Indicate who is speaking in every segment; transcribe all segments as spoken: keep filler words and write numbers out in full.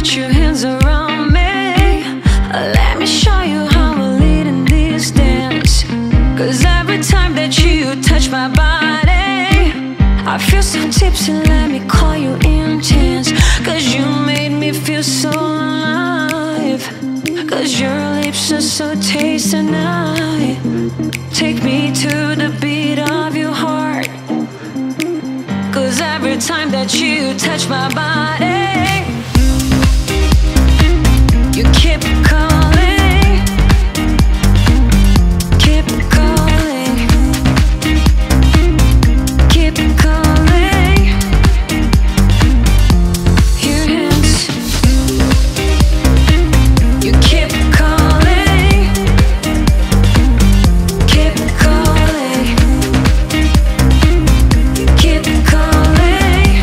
Speaker 1: put your hands around me. Let me show you how we're leading this dance. Cause every time that you touch my body, I feel so tipsy, let me call you intense. Cause you made me feel so alive. Cause your lips are so tasty now. Take me to the beat of your heart. Cause every time that you touch my body, you keep calling, keep calling, keep calling. Your hands, you keep calling, keep calling, keep calling.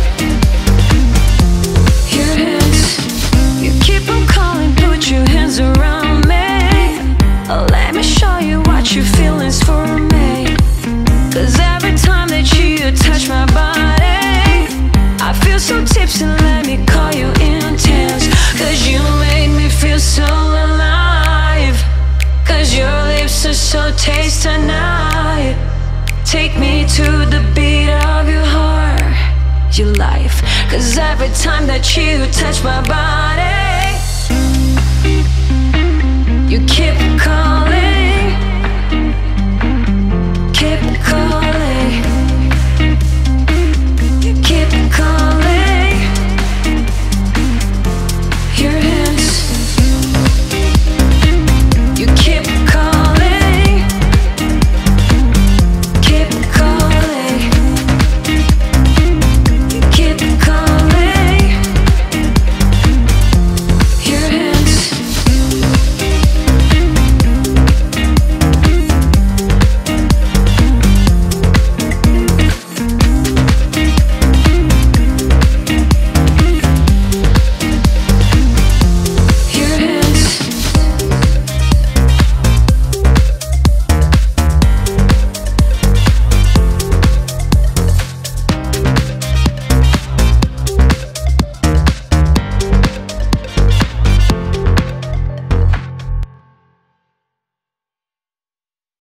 Speaker 1: Your hands, you keep on calling, put your hands around me. Let me show you what your feelings for me. Cause every time that you touch my body, I feel so tipsy, let me call you intense. Cause you made me feel so alive. Cause your lips are so tasty now. Take me to the beat of your heart, your life. Cause every time that you touch my body, you keep calling.